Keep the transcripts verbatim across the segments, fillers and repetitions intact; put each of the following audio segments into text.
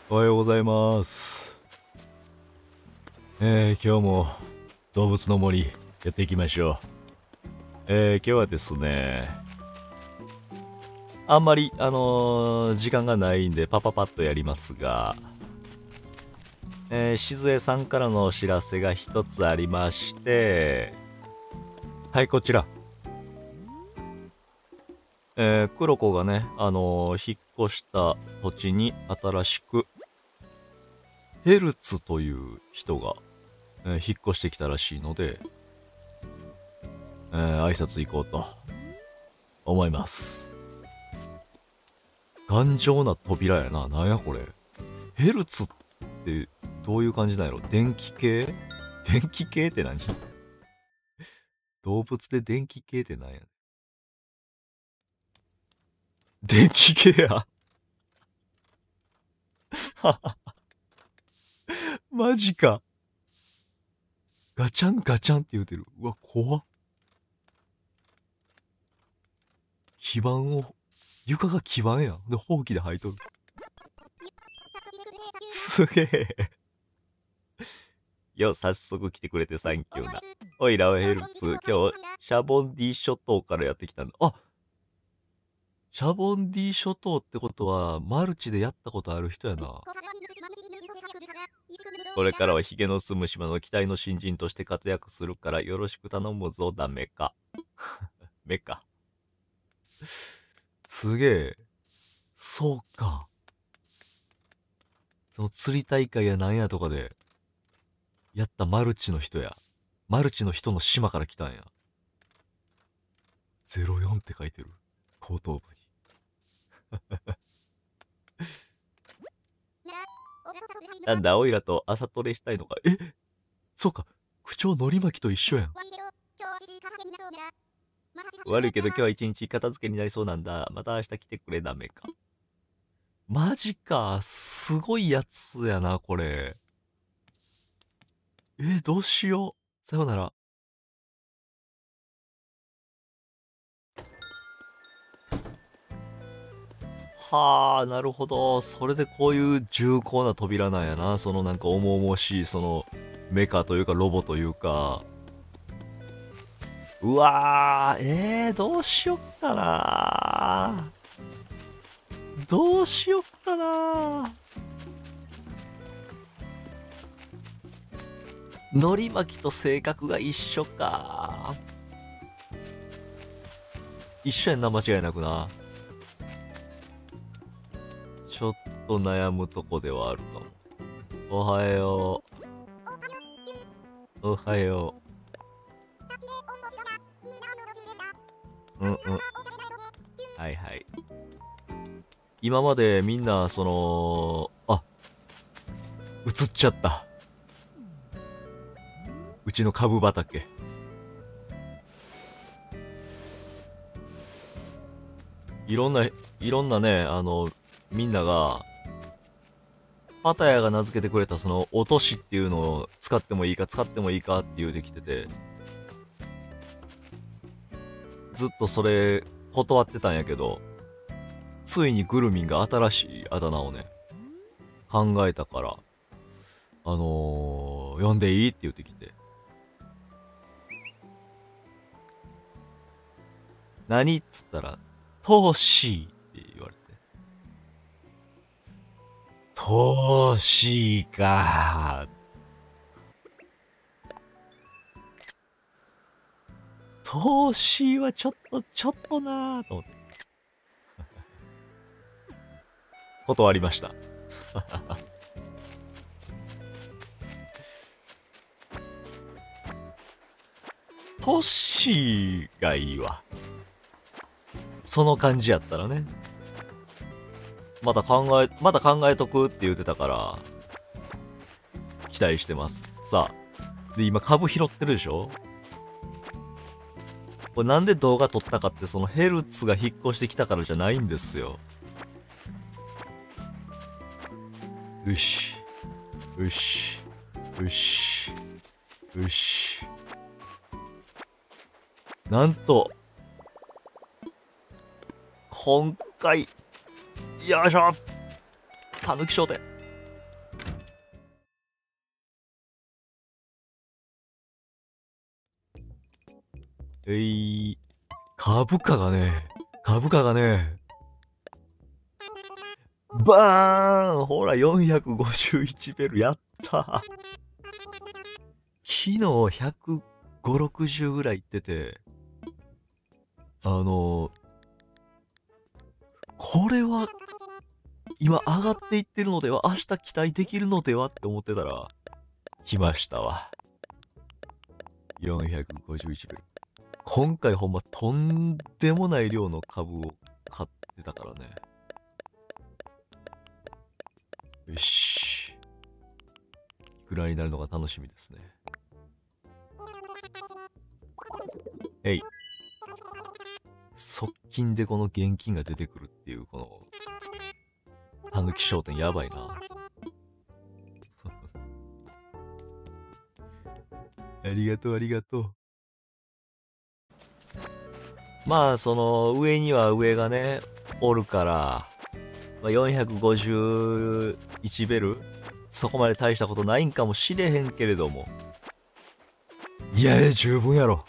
おはようございます。えー、今日も動物の森やっていきましょう。えー、今日はですね、あんまり、あのー、時間がないんでパパパッとやりますが、えー、しずえさんからのお知らせが一つありまして、はい、こちら。えー、黒子がね、あのー、引っ越した土地に新しく、ヘルツという人が、えー、引っ越してきたらしいので、えー、挨拶行こうと思います。頑丈な扉やな。なんやこれ。ヘルツってどういう感じなんやろ。電気系電気系って何動物で電気系って何や。電気系や。マジか。ガチャンガチャンって言うてる。うわ、怖っ。基板を、床が基板やん。で、ほうきで履いとる。すげえ。よ、早速来てくれてサンキューな。おいらはヘルツ。今日、シャボンディ諸島からやってきたんだ。あ、シャボンディ諸島ってことは、マルチでやったことある人やな。これからはヒゲの住む島の期待の新人として活躍するからよろしく頼むぞ、ダメか。メか。すげえ。そうか。その釣り大会やなんやとかで、やったマルチの人や。マルチの人の島から来たんや。ゼロよんって書いてる。後頭部に。なんだ、オイラと朝トレしたいのか。え、そうか。口調のり巻きと一緒やん。悪いけど今日は一日片付けになりそうなんだ。また明日来てくれ、ダメか。マジか。すごいやつやな、これ。え、どうしよう。さようなら。はあ、なるほど。それでこういう重厚な扉なんやな。そのなんか重々しい、そのメカというかロボというか。うわー、えー、どうしよっかな。どうしよっかな。のり巻きと性格が一緒か。一緒やんな、間違いなくな。ちょっと悩むとこではあるかも。おはよう。おはよう。うんうん。はいはい。今までみんな、その、あ、映っちゃった。うちの株畑。いろんな、いろんなね、あの、みんなが、パタヤが名付けてくれたその落としっていうのを使ってもいいか使ってもいいかって言うてきてて、ずっとそれ断ってたんやけど、ついにグルミンが新しいあだ名をね、考えたから、あのー、呼んでいいって言ってきて。何っつったら、トーシーって言われて。トーシーかー。トーシーはちょっと、ちょっとなーと思って。断りました。トッシーがいいわ。その感じやったらね。また考え、また考えとくって言ってたから、期待してます。さあ。で、今株拾ってるでしょ。これなんで動画撮ったかって、そのヘルツが引っ越してきたからじゃないんですよ。よし。よし。よし。よし。なんと、今回、よいしょたぬき商店えい、株価がね、株価がね、バーンほら、よんひゃくごじゅういちベル、やった昨日ひゃくごじゅう、ろくじゅうぐらい行ってて、あの、これは、今上がっていってるのでは、明日期待できるのではって思ってたら、来ましたわ。よんひゃくごじゅういちベル。今回ほんまとんでもない量の株を買ってたからね。よし。いくらになるのが楽しみですね。えい。側近でこの現金が出てくるっていう、この、たぬき商店やばいな。ありがとう、ありがとう。まあ、その、上には上がね、おるから、まあ、よんひゃくごじゅういちベルそこまで大したことないんかもしれへんけれども。いやいや、十分やろ。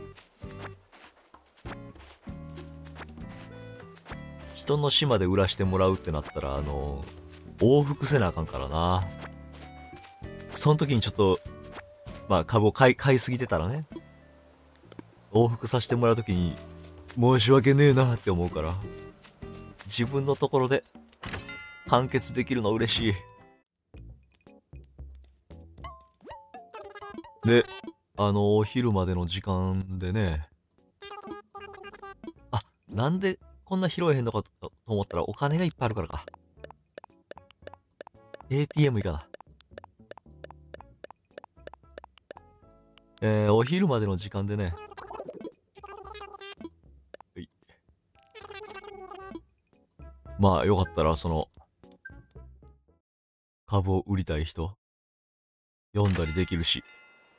人の島で売らしてもらうってなったら、あの、往復せなあかんからな。その時にちょっと、まあ株を買い、買いすぎてたらね、往復させてもらう時に、申し訳ねえなって思うから、自分のところで完結できるの嬉しい。で、あの、お昼までの時間でね、あ、なんでこんな拾えへんのかと思ったらお金がいっぱいあるからか。エーティーエム いかな。えー、お昼までの時間でね、はい、まあよかったらその、株を売りたい人、読んだりできるし。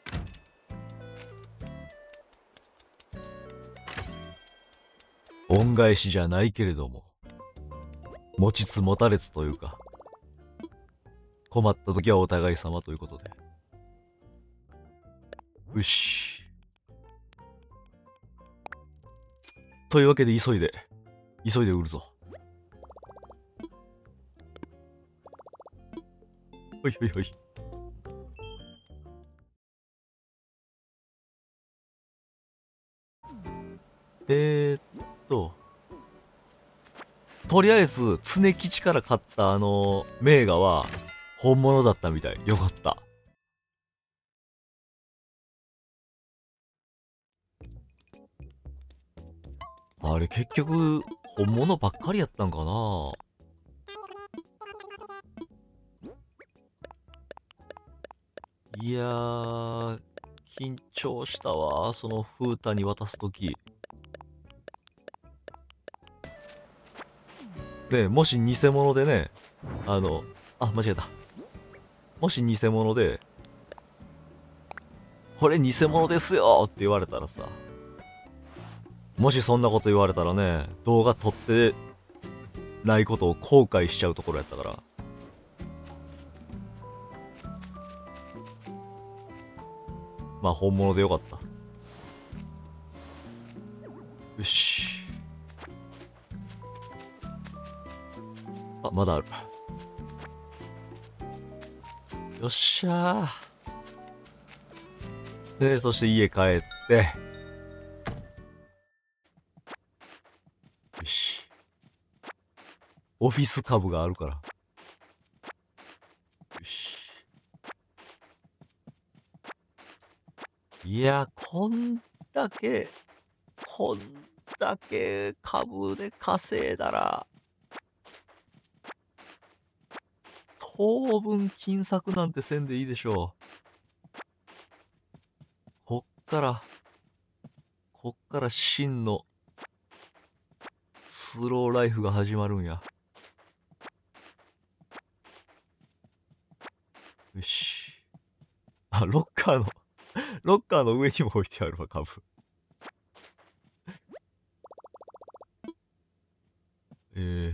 恩返しじゃないけれども、持ちつ持たれつというか、困った時はお互い様ということで。よし。というわけで急いで、急いで売るぞ。ほいほいほい。えーっと、とりあえず、常吉から買ったあの、名画は、本物だったみたい。よかった。あれ、結局、本物ばっかりやったんかな。いやー、緊張したわ。その風太に渡すとき。ね、もし偽物でね、あの、あ、間違えた。もし偽物で、これ偽物ですよって言われたらさ、もしそんなこと言われたらね、動画撮ってないことを後悔しちゃうところやったから。まあ本物でよかった。よし。あ、まだある。よっしゃー。で、そして家帰って、よし。オフィス株があるから。よし。いや、こんだけ、こんだけ株で稼いだら、当分金策なんてせんでいいでしょう。こっから、こっから真のスローライフが始まるんや。よし。あ、ロッカーのロッカーの上にも置いてあるわ、株。え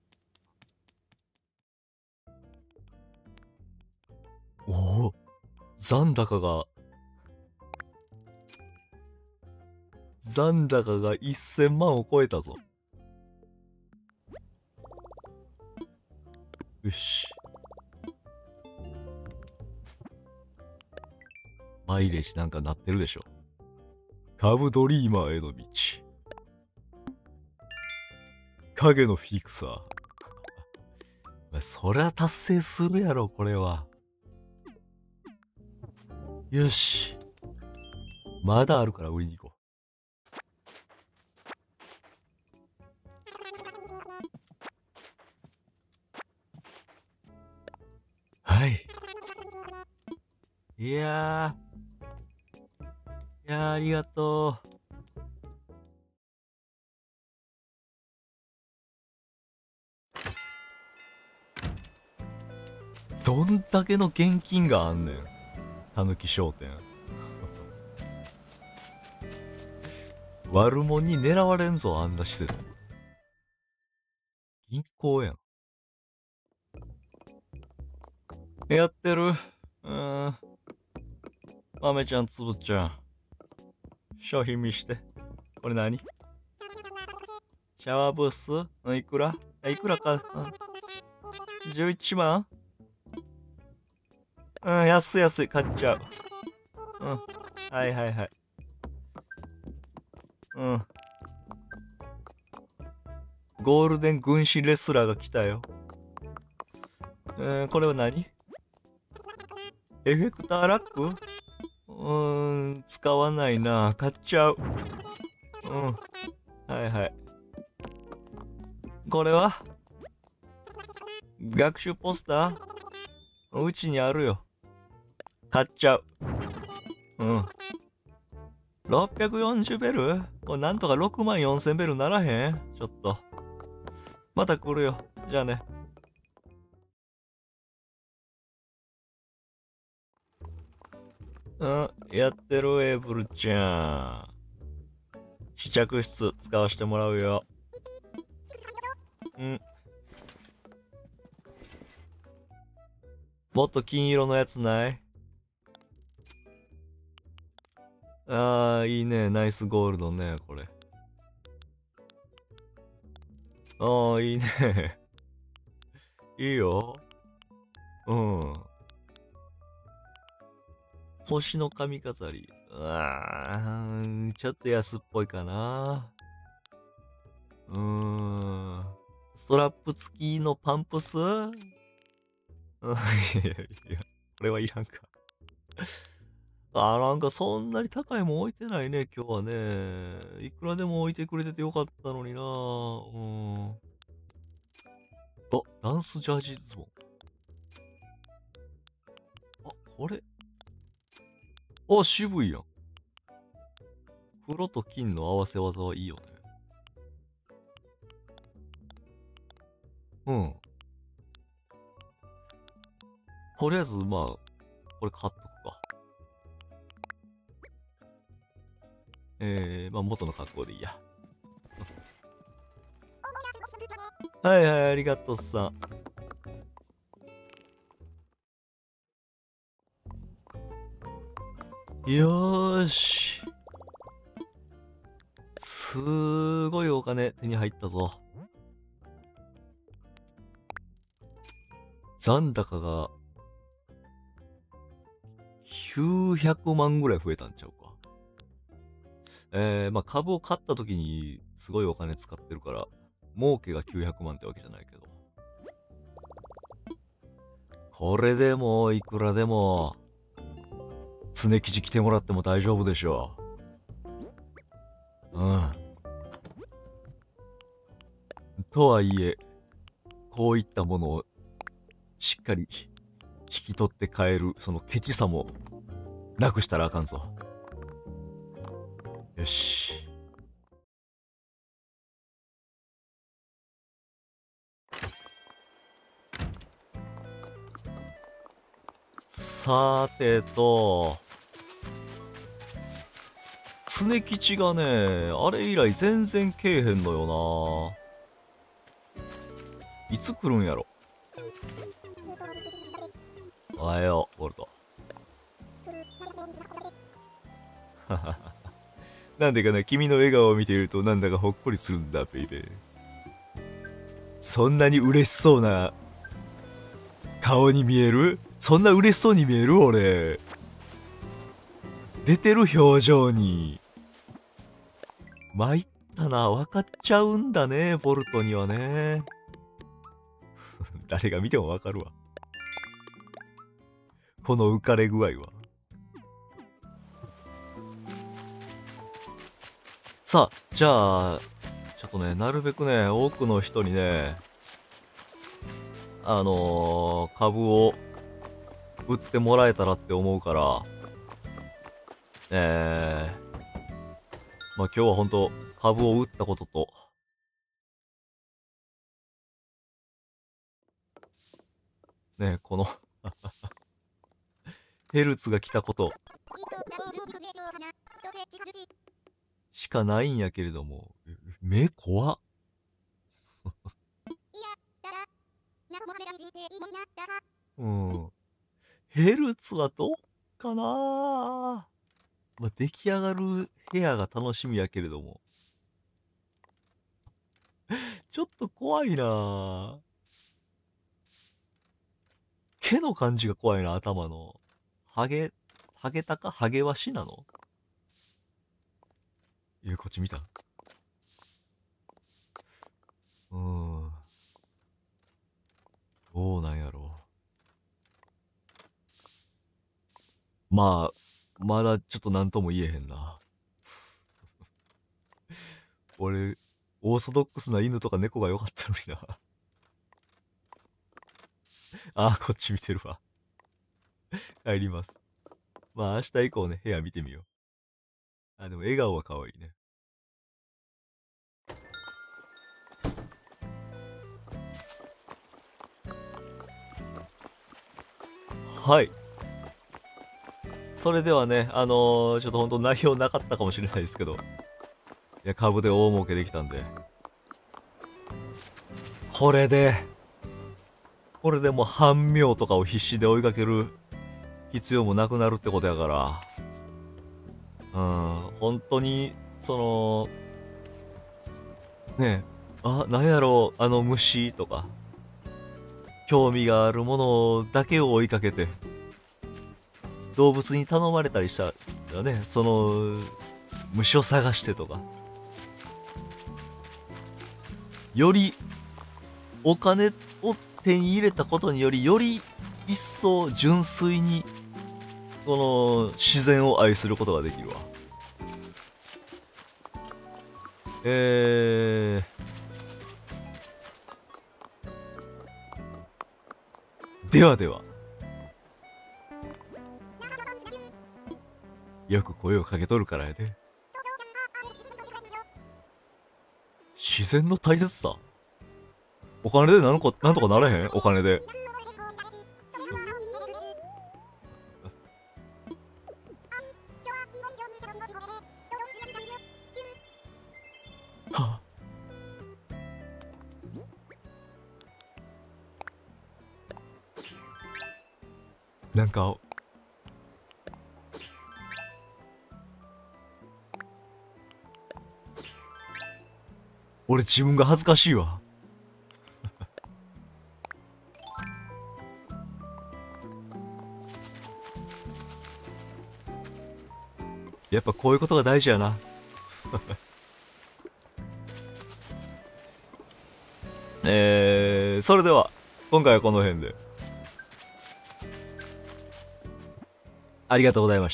ー、おお、残高が残高がせんまんを超えたぞ。よし。マイレージなんかなってるでしょ。カブドリーマーへの道。影のフィクサー。そりゃ達成するやろ、これは。よし。まだあるから売りに行こう。はい。いやー。いやー、ありがとう。どんだけの現金があんねん。たぬき商店。悪者に狙われんぞ、あんな施設。銀行やん。やってる。うーん。豆ちゃん、つぶちゃん。商品見して。これ何？シャワーブース？うん、いくら？いくらか、うん、じゅういちまん？うん、安い安い、買っちゃう。うん。はいはいはい。うん。ゴールデン軍師レスラーが来たよ。えー、これは何？エフェクターラック？うーん、使わないな。買っちゃう。うん。はいはい。これは学習ポスター？うちにあるよ。買っちゃう。うん。ろっぴゃくよんじゅうベル？これなんとかろくまんよんせんベルならへん？ちょっと。また来るよ。じゃあね。うん、やってるエイブルちゃん。試着室使わせてもらうよ。うん。もっと金色のやつない？あー、いいね。ナイスゴールドね、これ。あー、いいね。いいよ。うん。星の髪飾り。あー、ちょっと安っぽいかな。うーん。ストラップ付きのパンプス？うん、いやいやいや、これはいらんか。あー、なんかそんなに高いもん置いてないね、今日はね。いくらでも置いてくれててよかったのにな。うん。あ、ダンスジャージズボン。あ、これ。あ、渋いやん。黒と金の合わせ技はいいよね。うん。とりあえず、まあ、これ買っとくか。えー、まあ元の格好でいいや。はいはい、ありがとうさん。よーし。すごいお金手に入ったぞ。残高がきゅうひゃくまんぐらい増えたんちゃうか。えー、まあ株を買った時にすごいお金使ってるから、儲けがきゅうひゃくまんってわけじゃないけど。これでもいくらでも、常吉来てもらっても大丈夫でしょう。うん。とはいえ、こういったものをしっかり引き取って帰る、そのケチさもなくしたらあかんぞ。よし。さてと、常吉がね、あれ以来全然けえへんのよな。いつ来るんやろ。おはよう、ボルト。 なんでかな、君の笑顔を見ているとなんだかほっこりするんだ、ベイベー。そんなに嬉しそうな顔に見える？そんな嬉しそうに見える？俺。出てる表情に。参ったな、分かっちゃうんだね、ボルトにはね。誰が見ても分かるわ。この浮かれ具合は。さあ、じゃあ、ちょっとね、なるべくね、多くの人にね、あのー、株を売ってもらえたらって思うから、えー、まあ今日は本当株を売ったことと、ね、このヘルツが来たことしかないんやけれども、目怖っ。うん。ヘルツはどうかな。まあ、出来上がる部屋が楽しみやけれども。ちょっと怖いな。毛の感じが怖いな、頭の。ハゲ、ハゲタカハゲワシなの？え、こっち見た？うーん。どうなんやろう。まあ、まだちょっと何とも言えへんな。俺、オーソドックスな犬とか猫が良かったのにな。ああ、こっち見てるわ。帰ります。まあ明日以降ね、部屋見てみよう。あ、でも笑顔は可愛いね。はい。それではね、あのー、ちょっと本当内容なかったかもしれないですけど、いや、株で大儲けできたんで、これで、これでもう半妙とかを必死で追いかける必要もなくなるってことやから、うん、本当に、その、ねえ、あ、なんやろう、あの虫とか、興味があるものだけを追いかけて、動物に頼まれたりしたらね、その、虫を探してとか、より、お金を手に入れたことにより、より一層純粋に、この自然を愛することができるわ。えー、ではでは。よく声をかけとるからやで。自然の大切さ。お金でなんか、なんとかなれへん？お金で。はあ、なんか、俺自分が恥ずかしいわ。やっぱこういうことが大事やな。えー、それでは、今回はこの辺で。ありがとうございました。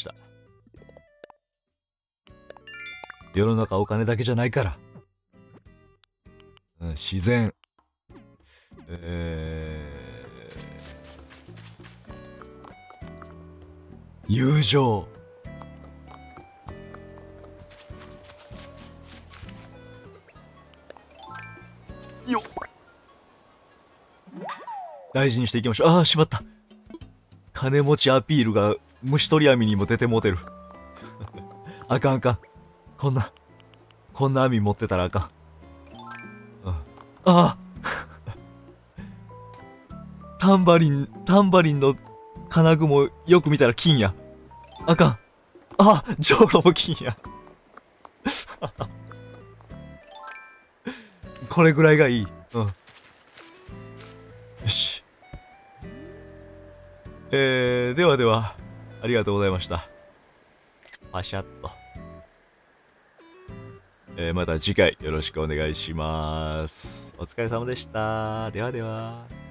世の中お金だけじゃないから。うん、自然。えー、友情。よっ。大事にしていきましょう。ああ、しまった。金持ちアピールが虫取り網にも出てもうてる。あかんあかん。こんな、こんな網持ってたらあかん。ああタンバリン、タンバリンの金具もよく見たら金や。あかん。あ、ジョウロも金や。 これぐらいがいい。うん。よし。えー、ではでは、ありがとうございました。パシャッと。えー、また次回よろしくお願いします。お疲れ様でした。ではでは。